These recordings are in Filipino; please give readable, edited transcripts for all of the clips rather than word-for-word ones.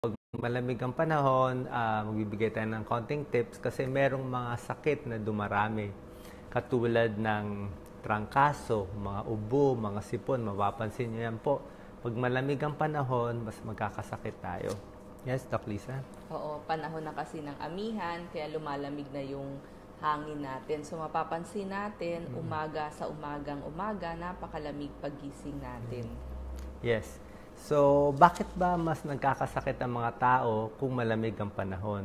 Pag malamig ang panahon, magbibigay tayo ng konting tips kasi merong mga sakit na dumarami. Katulad ng trangkaso, mga ubo, mga sipon, mapapansin nyo yan po. Pag malamig ang panahon, mas magkakasakit tayo. Yes, Doc Lisa? Oo, panahon na kasi ng amihan, kaya lumalamig na yung hangin natin. So mapapansin natin, umaga sa umagang umaga, napakalamig pagising natin. Yes. So, bakit ba mas nagkakasakit ang mga tao kung malamig ang panahon?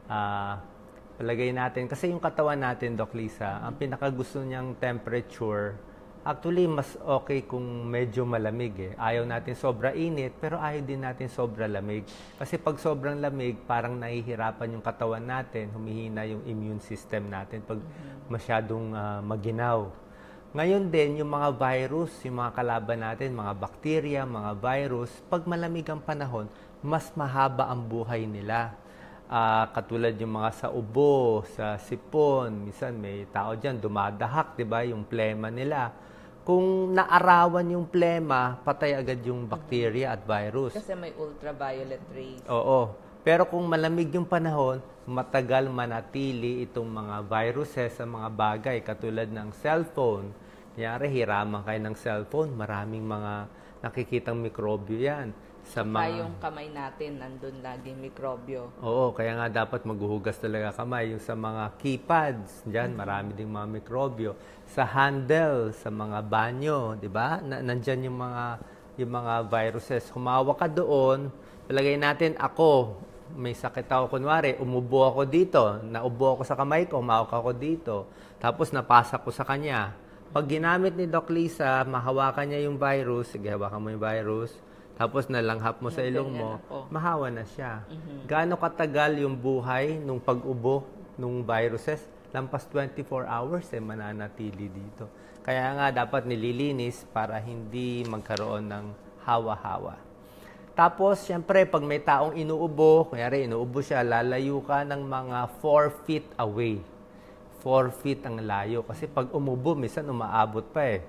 Palagay natin, kasi yung katawan natin, Doc Lisa, ang pinakagusto niyang temperature, actually, mas okay kung medyo malamig eh. Ayaw natin sobra init, pero ayaw din natin sobra lamig. Kasi pag sobrang lamig, parang nahihirapan yung katawan natin, humihina yung immune system natin pag masyadong maginaw. Ngayon din, yung mga virus, yung mga kalaban natin, mga bakterya, mga virus, pag malamig ang panahon, mas mahaba ang buhay nila. Katulad yung mga sa ubo, sa sipon, minsan may tao dyan, dumadahak, di ba, yung plema nila. Kung naarawan yung plema, patay agad yung bakterya at virus. Kasi may ultraviolet rays. Oo. Pero kung malamig yung panahon, matagal manatili itong mga viruses sa mga bagay katulad ng cellphone. Kunyari, hiraman kayo ng cellphone, maraming mga nakikitang mikrobyo yan. Yung kamay natin, nandun laging mikrobyo. Oo, kaya nga dapat maghuhugas talaga kamay. Yung sa mga keypads, dyan, marami ding mga mikrobyo. Sa handle, sa mga banyo, di ba? Nandyan yung mga viruses. Humawa ka doon, palagay natin ako, may sakit ako, kunwari, umubo ako dito, naubo ako sa kamay ko, humawak ako dito, tapos napasa ko sa kanya. Pag ginamit ni Doc Lisa, mahawakan niya yung virus, sige, hawakan mo yung virus, tapos nalanghap mo sa ilong mo, mahawa na siya. Gaano katagal yung buhay nung pag-ubo nung viruses? Lampas 24 hours mananatili dito. Kaya nga dapat nililinis para hindi magkaroon ng hawa-hawa. Tapos, syempre, pag may taong inuubo, kunyari inuubo siya, lalayo ka ng mga 4 feet away. 4 feet ang layo. Kasi pag umubo, minsan umaabot pa eh.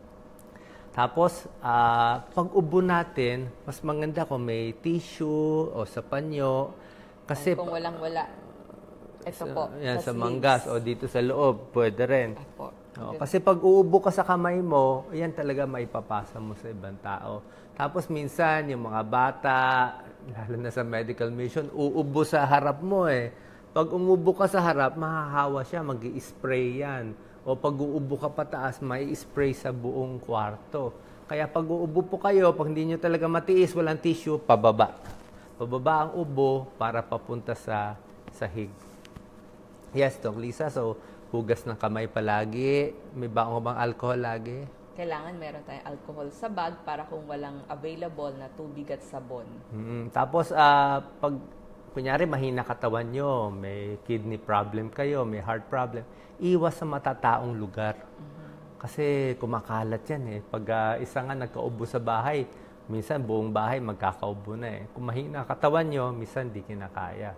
Tapos, pag ubo natin, mas maganda kung may tissue o sa panyo. Kasi kung walang-wala, ito po, yan, sa manggas o dito sa loob, pwede rin. Apo. Kasi pag uubo ka sa kamay mo, yan talaga maipapasa mo sa ibang tao. Tapos minsan, yung mga bata, lalo na sa medical mission, uubo sa harap mo eh. Pag umubo ka sa harap, mahahawa siya, mag-i-spray yan. O pag uubo ka pataas, may spray sa buong kwarto. Kaya pag uubo po kayo, pag hindi nyo talaga matiis, walang tissue, pababa. Pababa ang ubo para papunta sa sahig. Yes, Doc Lisa. So, hugas ng kamay palagi. May baong bang alcohol lagi? Kailangan meron tayong alcohol sa bag para kung walang available na tubig at sabon. Tapos, pag kunyari mahina katawan nyo, may kidney problem kayo, may heart problem, iwas sa matataong lugar. Kasi kumakalat yan eh. Pag isa nga nagkaubo sa bahay, minsan buong bahay magkakaubo na eh. Kung mahina katawan nyo, minsan di kinakaya.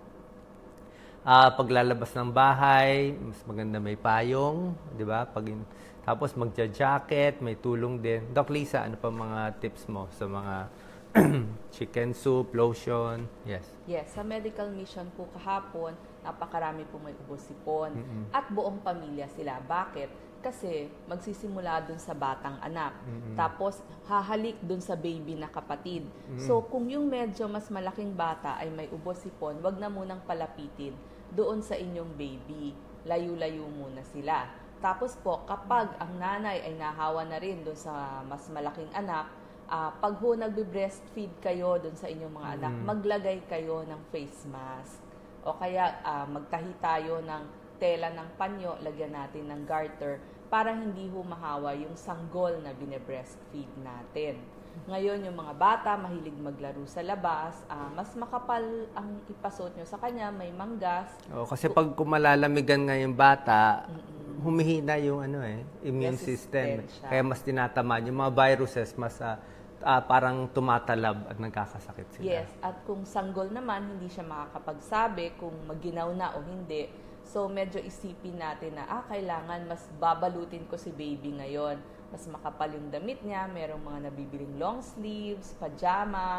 Paglalabas ng bahay, mas maganda may payong, di ba? Tapos magja-jacket, may tulong din. Doc Lisa, ano pa mga tips mo sa mga chicken soup, lotion? Yes. Yes, sa medical mission po kahapon, napakarami po may ubo-sipon. At buong pamilya sila. Bakit? Kasi magsisimula dun sa batang anak. Tapos hahalik dun sa baby na kapatid. So kung yung medyo mas malaking bata ay may ubo-sipon, wag na munang palapitin doon sa inyong baby. Layo-layo muna sila. Tapos po, kapag ang nanay ay nahawa na rin doon sa mas malaking anak, pag ho nagbe-breastfeed kayo doon sa inyong mga anak, maglagay kayo ng face mask. O kaya magtahi tayo ng tela ng panyo, lagyan natin ng garter para hindi ho mahawa yung sanggol na bine-breastfeed natin. Ngayon, yung mga bata, mahilig maglaro sa labas, mas makapal ang ipasuot nyo sa kanya, may manggas. Kasi pag kumalalamigan nga yung bata, humihina yung immune system. Kaya mas tinatamaan. Yung mga viruses, mas parang tumatalab at nagkakasakit sila. Yes, at kung sanggol naman, hindi siya makakapagsabi kung maginaw na o hindi. So, medyo isipin natin na, kailangan mas babalutin ko si baby ngayon. Mas makapal yung damit niya, merong mga nabibiling long sleeves, pajama,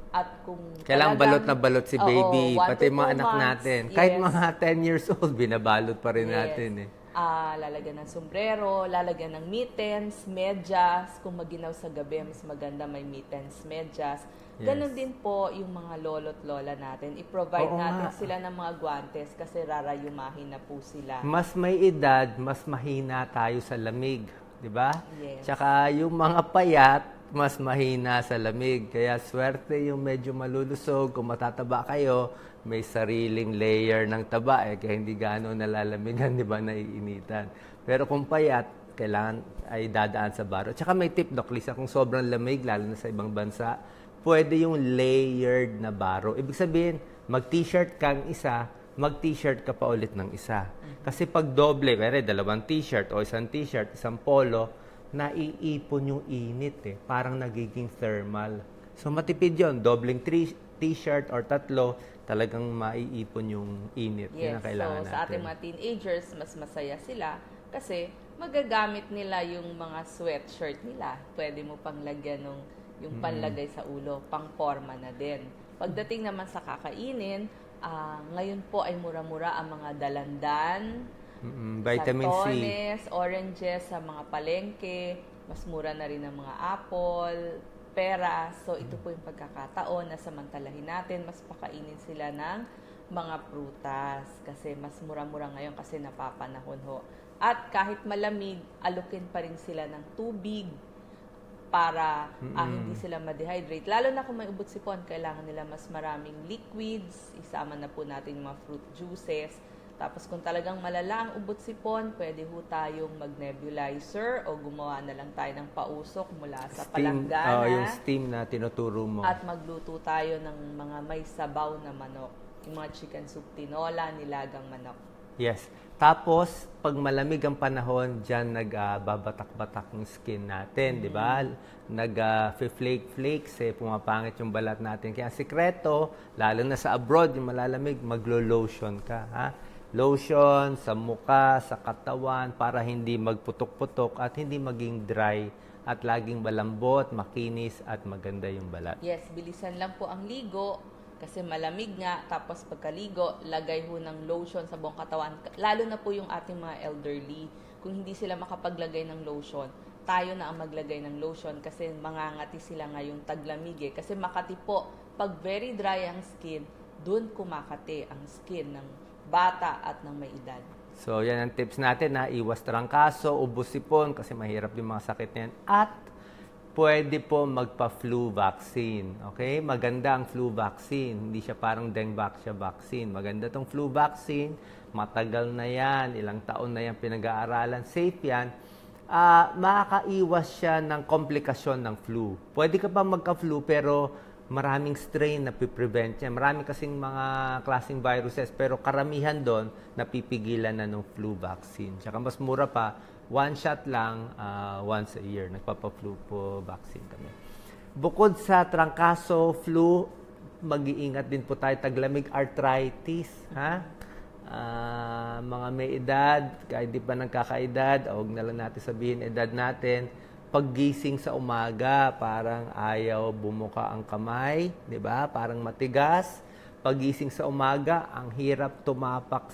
At kung Kailangan balot na balot si baby, oo, 1 pati to 2 mga anak months, natin. Kahit yes. mga 10 years old, binabalot pa rin Yes. natin eh. Lalagyan ng sombrero, lalagyan ng mittens, medyas. Kung maginaw sa gabi, mas maganda may mittens, medyas. Ganon din po yung mga lolo't lola natin. I-provide Oo natin nga. sila ng mga guantes kasi rarayumahin na po sila. Mas may edad, mas mahina tayo sa lamig, di ba? Yes. Tsaka yung mga payat, mas mahina sa lamig. Kaya swerte yung medyo malulusog. Kung matataba kayo, may sariling layer ng taba kaya hindi gaano nalalamigan, di ba, naiinitan. Pero kung payat, kailangan ay dadaan sa baro. Tsaka may tip, Doc Lisa, kung sobrang lamig, lalo na sa ibang bansa, pwede yung layered na baro. Ibig sabihin, mag-t-shirt kang isa, mag-t-shirt ka pa ulit ng isa. Kasi pag doble, pwede dalawang t-shirt o isang t-shirt, isang polo, naiipon yung init Parang nagiging thermal. So matipid yun. Dobling t-shirt or tatlo, talagang maiipon yung init. Yes, Yun ang kailangan so natin. sa ating mga teenagers, mas masaya sila kasi magagamit nila yung mga sweatshirt nila. Pwede mo pang lagyan yung panlagay sa ulo, pang forma na din. Pagdating naman sa kakainin, ngayon po ay mura-mura ang mga dalandan, Vitamin C. santones, oranges sa mga palengke, mas mura na rin ang mga apple, pera. So ito po yung pagkakataon na samantalahin natin, mas pakainin sila ng mga prutas kasi mas mura-mura ngayon kasi napapanahon ho. At kahit malamig, alukin pa rin sila ng tubig para hindi sila ma-dehydrate. Lalo na kung may ubot sipon, kailangan nila mas maraming liquids. Isama na po natin yung mga fruit juices. Tapos kung talagang malala ang ubot sipon, pwede ho tayong mag-nebulizer o gumawa na lang tayo ng pausok mula sa palanggana. Yung steam na tinuturo mo. At magluto tayo ng mga may sabaw na manok. Yung mga chicken soup tinola, nilagang manok. Yes. Tapos, pag malamig ang panahon, dyan nagbabatak-batak yung skin natin, di ba? Nag-flake-flakes, pumapangit yung balat natin. Kaya sikreto, lalo na sa abroad, yung malalamig, maglo-lotion ka, ha? Lotion sa muka, sa katawan, para hindi magputok-putok at hindi maging dry at laging malambot, makinis at maganda yung balat. Yes, bilisan lang po ang ligo kasi malamig nga. Tapos pagkaligo, lagay ho ng lotion sa buong katawan. Lalo na po yung ating mga elderly. Kung hindi sila makapaglagay ng lotion, tayo na ang maglagay ng lotion kasi mangangati sila ngayong taglamig Kasi Makati po, pag very dry ang skin, dun kumakati ang skin ng bata at ng may edad. So, yan ang tips natin na iwas trangkaso, ubos sipon kasi mahirap yung mga sakit na yan. At pwede po magpa-flu vaccine. Okay? Maganda ang flu vaccine. Hindi siya parang dengue vaccine. Maganda tong flu vaccine. Matagal na yan. Ilang taon na yan pinag-aaralan. Safe yan. Makakaiwas siya ng komplikasyon ng flu. Pwede ka pa magka-flu pero maraming strain na piprevent niya. Marami kasing mga klaseng viruses pero karamihan doon napipigilan na ng flu vaccine. Tsaka mas mura pa, one shot lang once a year. Nagpapa-flu po vaccine kami. Bukod sa trangkaso, flu, mag-iingat din po tayo taglamig, arthritis, ha? Mga may edad, kahit di pa nagkakaedad, huwag na lang natin sabihin edad natin, paggising sa umaga, parang ayaw bumuka ang kamay, di ba? Parang matigas. Paggising sa umaga, ang hirap tumapak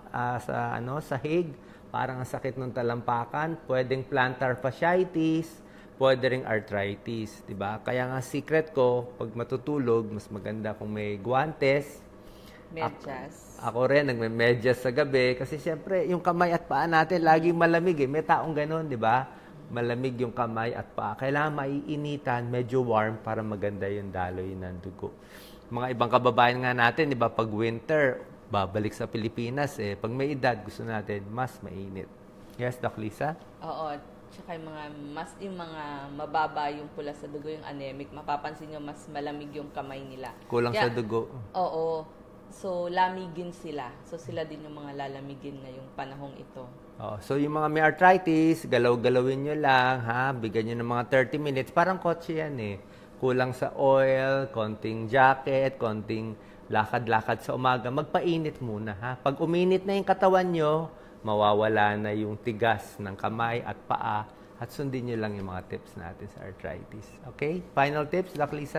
sa hig, parang ang sakit ng talampakan. Pwedeng plantar fasciitis, pwede ring arthritis, di ba? Kaya nga secret ko, pag matutulog, mas maganda kung may guantes. Medyas. Ako rin, nagme-medyas sa gabi kasi siyempre, yung kamay at paa natin laging malamig May taong ganun, di ba? Malamig yung kamay at paa. Kailangan maiinitan, medyo warm para maganda yung daloy ng dugo. Mga ibang kababayan nga natin, di ba, pag winter, babalik sa Pilipinas Pag may edad, gusto natin, mas mainit. Yes, Doc Lisa? Oo. Tsaka yung mga mababa yung pula sa dugo, yung anemic, mapapansin nyo, mas malamig yung kamay nila. Kulang sa dugo. Oo. So, lamigin sila. So, sila din yung mga lalamigin ngayong panahong ito. So, yung mga may arthritis, galaw-galawin nyo lang, ha? Bigyan nyo ng mga 30 minutes. Parang kotse yan Kulang sa oil, konting jacket, konting lakad-lakad sa umaga. Magpainit muna, ha? Pag uminit na yung katawan nyo, mawawala na yung tigas ng kamay at paa. At sundin nyo lang yung mga tips natin sa arthritis. Okay? Final tips, Doc Lisa?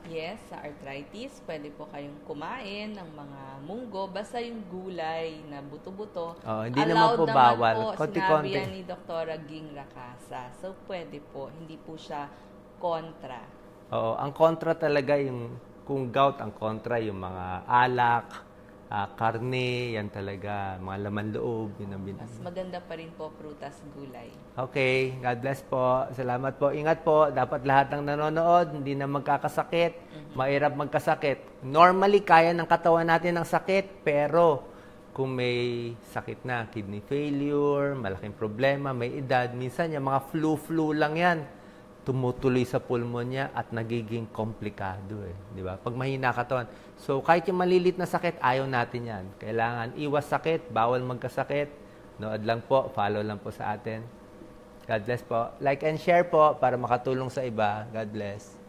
Yes, sa arthritis, pwede po kayong kumain ng mga munggo, basta yung gulay na buto-buto. Oo, hindi naman po bawal. Po, Konti-konti. sinabi yan ni Dr. Ging Racasa. So, pwede po. Hindi po siya kontra. Oo, ang kontra talaga yung, kung gout, ang kontra yung mga alak, karne, yan talaga, mga laman loob, yun ang Mas maganda pa rin po prutas, gulay. Okay, God bless po. Salamat po. Ingat po. Dapat lahat ng nanonood, hindi na magkakasakit. Mahirap magkasakit. Normally, kaya ng katawan natin ang sakit, pero kung may sakit na, kidney failure, malaking problema, may edad, minsan yung mga flu-flu lang yan, tumutuloy sa pulmonya at nagiging komplikado di ba? Pag mahina katawan. So, kahit yung malilit na sakit, ayaw natin yan. Kailangan iwas sakit, bawal magkasakit. Nood lang po, follow lang po sa atin. God bless po. Like and share po para makatulong sa iba. God bless.